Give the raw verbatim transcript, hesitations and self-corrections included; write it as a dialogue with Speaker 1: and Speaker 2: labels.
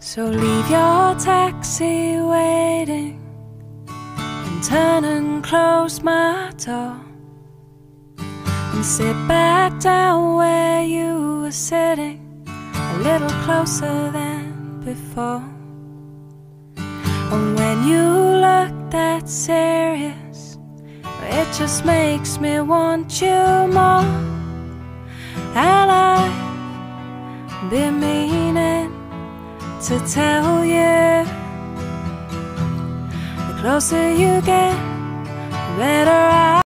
Speaker 1: So leave your taxi waiting and turn and close my door, and sit back down where you were sitting, a little closer than before. And when you look that serious, it just makes me want you more. And I've been meaning to tell you, the closer you get, the better I